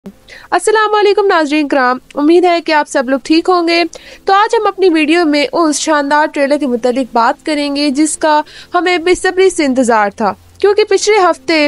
अस्सलाम वालेकुम नाज़रीन कराम, उम्मीद है कि आप सब लोग ठीक होंगे। तो आज हम अपनी वीडियो में उस शानदार ट्रेलर के मुतालिक बात करेंगे जिसका हमें बेसब्री से इंतज़ार था, क्योंकि पिछले हफ्ते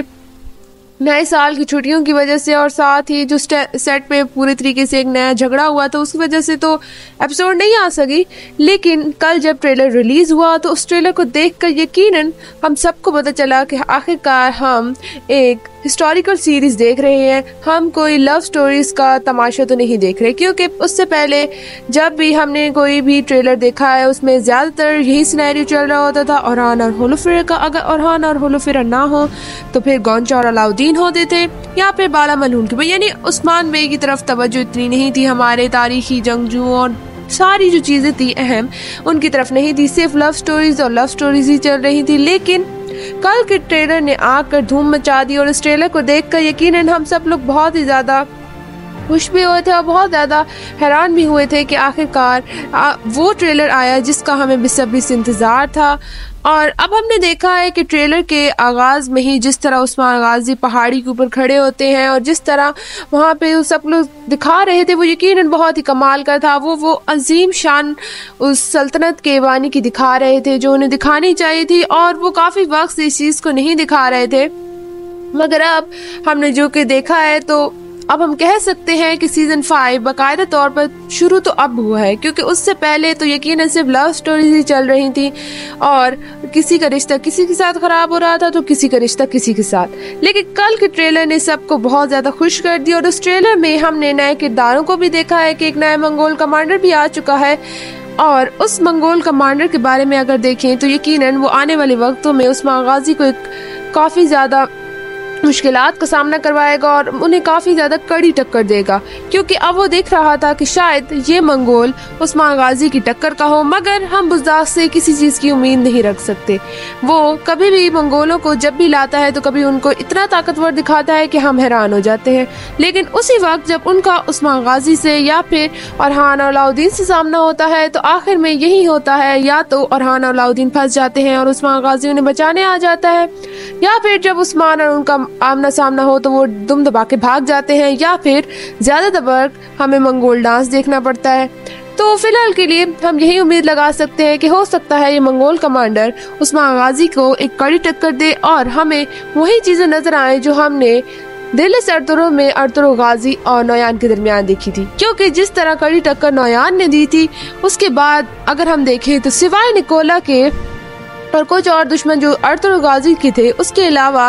नए साल की छुट्टियों की वजह से और साथ ही जो सेट पे पूरे तरीके से एक नया झगड़ा हुआ तो उसकी वजह से तो एपिसोड नहीं आ सकी। लेकिन कल जब ट्रेलर रिलीज़ हुआ तो उस ट्रेलर को देखकर यकीनन हम सबको पता चला कि आखिरकार हम एक हिस्टोरिकल सीरीज़ देख रहे हैं, हम कोई लव स्टोरीज का तमाशा तो नहीं देख रहे। क्योंकि उससे पहले जब भी हमने कोई भी ट्रेलर देखा है उसमें ज़्यादातर यही सिनेरियो चल रहा होता था, ओरहान और होलोफिरा का। अगर ओरहान और होलोफिरा ना हो तो फिर गौंचा और अलाउद्दीन होते थे या फिर बाला मलून के, यानी उस्मान बे की तरफ तवज्जो इतनी नहीं थी। हमारे तारीखी जंगजुओं और सारी जो चीज़ें थी अहम उनकी तरफ नहीं थी, सिर्फ लव स्टोरीज और लव स्टोरीज ही चल रही थी। लेकिन कल के ट्रेलर ने आकर धूम मचा दी और इस ट्रेलर को देखकर यकीनन हम सब लोग बहुत ही ज़्यादा खुश भी हुए थे और बहुत ज़्यादा हैरान भी हुए थे कि आखिरकार वो ट्रेलर आया जिसका हमें बेसब्री से इंतज़ार था। और अब हमने देखा है कि ट्रेलर के आगाज़ में ही जिस तरह उस्मान गाजी पहाड़ी के ऊपर खड़े होते हैं और जिस तरह वहाँ पे सब लोग दिखा रहे थे वो यकीनन बहुत ही कमाल का था। वो अजीम शान उस सल्तनत के बानी की दिखा रहे थे जो उन्हें दिखानी चाहिए थी, और वो काफ़ी वक्त से इस चीज़ को नहीं दिखा रहे थे। मगर अब हमने जो कि देखा है तो अब हम कह सकते हैं कि सीजन 5 बाकायदा तौर पर शुरू तो अब हुआ है, क्योंकि उससे पहले तो यकीनन सिर्फ लव स्टोरीज ही चल रही थी और किसी का रिश्ता किसी के साथ खराब हो रहा था तो किसी का रिश्ता किसी के साथ। लेकिन कल के ट्रेलर ने सबको बहुत ज्यादा खुश कर दिया और उस ट्रेलर में हमने नए किरदारों को भी देखा है कि एक नया मंगोल कमांडर भी आ चुका है। और उस मंगोल कमांडर के बारे में अगर देखें तो यकीनन वो आने वाले वक्तों में उस्मान गाजी को काफ़ी ज़्यादा मुश्किलात का सामना करवाएगा और उन्हें काफ़ी ज़्यादा कड़ी टक्कर देगा, क्योंकि अब वो देख रहा था कि शायद ये मंगोल उस्मान गाजी की टक्कर का हो। मगर हम बुज़दाग से किसी चीज़ की उम्मीद नहीं रख सकते। वो कभी भी मंगोलों को जब भी लाता है तो कभी उनको इतना ताकतवर दिखाता है कि हम हैरान हो जाते हैं। लेकिन उसी वक्त जब उनका उस्मान गाजी से या फिर ओरहान और अलाउद्दीन से सामना होता है तो आखिर में यही होता है, या तो ओरहान और अलाउद्दीन फंस जाते हैं और उस्मान गाजी उन्हें बचाने आ जाता है, या फिर जब उस्मान और उनका आमना सामना हो तो वो दुम दबा के भाग जाते हैं, या फिर ज्यादातर वक्त हमें मंगोल डांस देखना पड़ता है। तो फिलहाल के लिए हम यही उम्मीद लगा सकते हैं कि हो सकता है ये मंगोल कमांडर उस्मान गाजी को एक कड़ी टक्कर दे और हमें वही चीजें नजर आए जो हमने दिल्ली अर्तुगरुल में अर्तुगरुल गाजी और नोयान के दरमियान देखी थी। क्योंकि जिस तरह कड़ी टक्कर नोयान ने दी थी उसके बाद अगर हम देखें तो सिवाय निकोला के और कुछ और दुश्मन जो अर्तुगरुल गाजी के थे उसके अलावा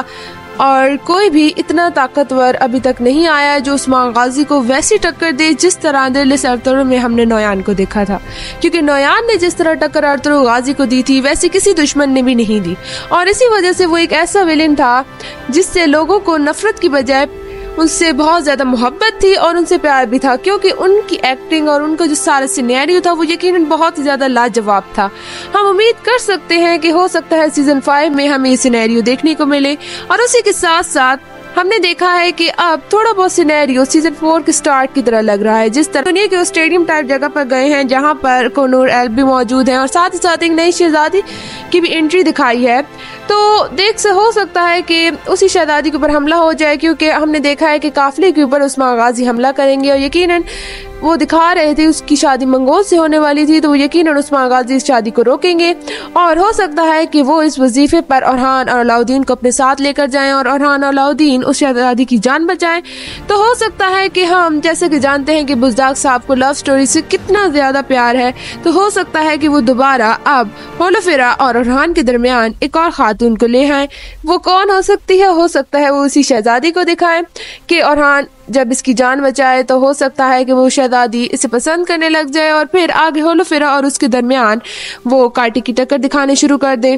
और कोई भी इतना ताकतवर अभी तक नहीं आया जो उस्मान गाजी को वैसी टक्कर दे जिस तरह दिल्ली अर्तुगरुल में हमने नोयान को देखा था। क्योंकि नोयान ने जिस तरह टक्कर अर्तुगरुल गाजी को दी थी वैसी किसी दुश्मन ने भी नहीं दी, और इसी वजह से वो एक ऐसा विलेन था जिससे लोगों को नफरत की बजाय उनसे बहुत ज़्यादा मोहब्बत थी और उनसे प्यार भी था, क्योंकि उनकी एक्टिंग और उनका जो सारा सिनेरियो था वो यकीनन बहुत ही ज़्यादा लाजवाब था। हम उम्मीद कर सकते हैं कि हो सकता है सीजन 5 में हमें ये सिनेरियो देखने को मिले। और उसी के साथ साथ हमने देखा है कि अब थोड़ा बहुत सिनेरियो सीजन 4 के स्टार्ट की तरह लग रहा है, जिस तरह दुनिया के स्टेडियम टाइप जगह पर गए हैं जहां पर कोनूर एल भी मौजूद है और साथ ही साथ एक नई शहजादी की भी एंट्री दिखाई है। तो देख से हो सकता है कि उसी शहजादी के ऊपर हमला हो जाए, क्योंकि हमने देखा है कि काफिले के ऊपर उस्मान गाजी हमला करेंगे और यकीनन वो दिखा रहे थे उसकी शादी मंगोल से होने वाली थी, तो वो यकीनन उस्मान गाजी इस शादी को रोकेंगे और हो सकता है कि वो इस वजीफे पर ओरहान और अलाउद्दीन को अपने साथ लेकर जाएं और ओरहान और अलाउद्दीन उस शहजादी की जान बचाएं। तो हो सकता है कि हम जैसे कि जानते हैं कि बुज़दाग साहब को लव स्टोरी से कितना ज्यादा प्यार है, तो हो सकता है कि वो दोबारा अब होलोफिरा और ओरहान के दरमियान एक और खातून को ले आए। वो कौन हो सकती है? हो सकता है वो उसी शहजादी को दिखाए कि ओरहान जब इसकी जान बचाए तो हो सकता है कि वो शहजादी इसे पसंद करने लग जाए और फिर आगे होलोफिरा और उसके दरमियान वो कांटे की टक्कर दिखाने शुरू कर दे।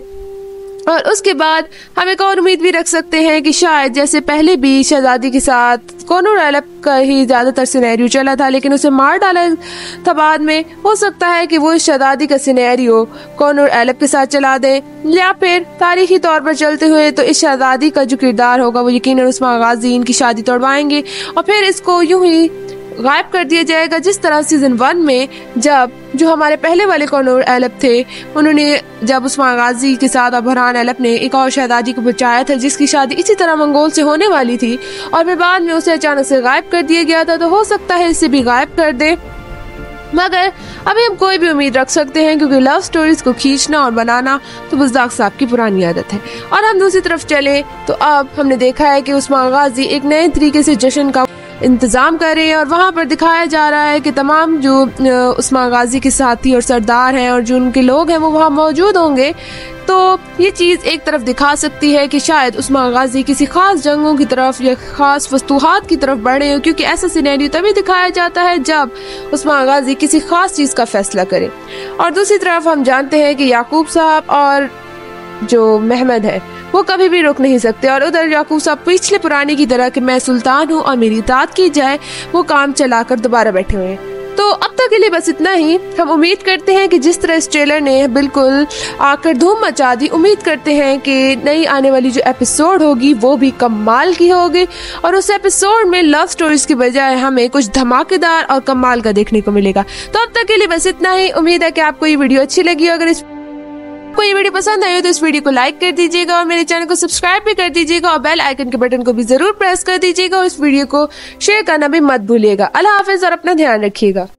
और उसके बाद हम एक और उम्मीद भी रख सकते हैं कि शायद जैसे पहले भी शहजादी के साथ कोनूर एलब का ही ज़्यादातर सिनेरियो चला था लेकिन उसे मार डाला था बाद में, हो सकता है कि वो इस शहजादी का सिनेरियो कोनूर एलब के साथ चला दे, या फिर तारीखी तौर पर चलते हुए तो इस शहजादी का जो किरदार होगा वो यकीनन उस्मान गाजी इनकी शादी तोड़वाएंगे और फिर इसको यूं ही गायब कर दिया जाएगा। जिस तरह सीजन 1 में जब जो हमारे पहले वाले कॉनर एलप थे, उन्होंने जब उस्मान गाजी के साथ और बुरहान एलप ने एक और शहजादी को बचाया था जिसकी शादी इसी तरह मंगोल से होने वाली थी और फिर बाद में उसे अचानक से गायब कर दिया गया था, तो हो सकता है इसे भी गायब कर दे। मगर अभी हम कोई भी उम्मीद रख सकते हैं क्योंकि लव स्टोरीज को खींचना और बनाना तो बुज़दाक साहब की पुरानी आदत है। और हम दूसरी तरफ चले तो अब हमने देखा है कि उस्मान गाजी एक नए तरीके से जश्न का इंतज़ाम कर रहे हैं और वहाँ पर दिखाया जा रहा है कि तमाम जो उस्मान गाजी के साथी और सरदार हैं और जो उनके लोग हैं वो वहाँ मौजूद होंगे। तो ये चीज़ एक तरफ दिखा सकती है कि शायद उस्मान गाजी किसी खास जंगों की तरफ या खास फतूहात की तरफ बढ़े हो, क्योंकि ऐसा सिनेरियो तभी दिखाया जाता है जब उस्मान गाजी किसी खास चीज़ का फैसला करे। और दूसरी तरफ हम जानते हैं कि याकूब साहब और जो महमद है वो कभी भी रुक नहीं सकते और उधर याकूब साहब पिछले पुराने की तरह कि मैं सुल्तान हूँ और मेरी इताअत की जाए वो काम चलाकर दोबारा बैठे हुए हैं। तो अब तक के लिए बस इतना ही। हम उम्मीद करते हैं कि जिस तरह इस ट्रेलर ने बिल्कुल आकर धूम मचा दी, उम्मीद करते हैं कि नई आने वाली जो एपिसोड होगी वो भी कमाल की होगी और उस एपिसोड में लव स्टोरीज की बजाय हमें कुछ धमाकेदार और कमाल का देखने को मिलेगा। तो अब तक के लिए बस इतना ही। उम्मीद है कि आपको ये वीडियो अच्छी लगी। अगर आपको ये वीडियो पसंद आई हो तो इस वीडियो को लाइक कर दीजिएगा और मेरे चैनल को सब्सक्राइब भी कर दीजिएगा और बेल आइकन के बटन को भी जरूर प्रेस कर दीजिएगा और इस वीडियो को शेयर करना भी मत भूलिएगा। अल्लाह हाफिज और अपना ध्यान रखिएगा।